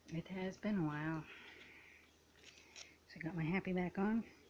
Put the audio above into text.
It has been a while. So I got my happy back on.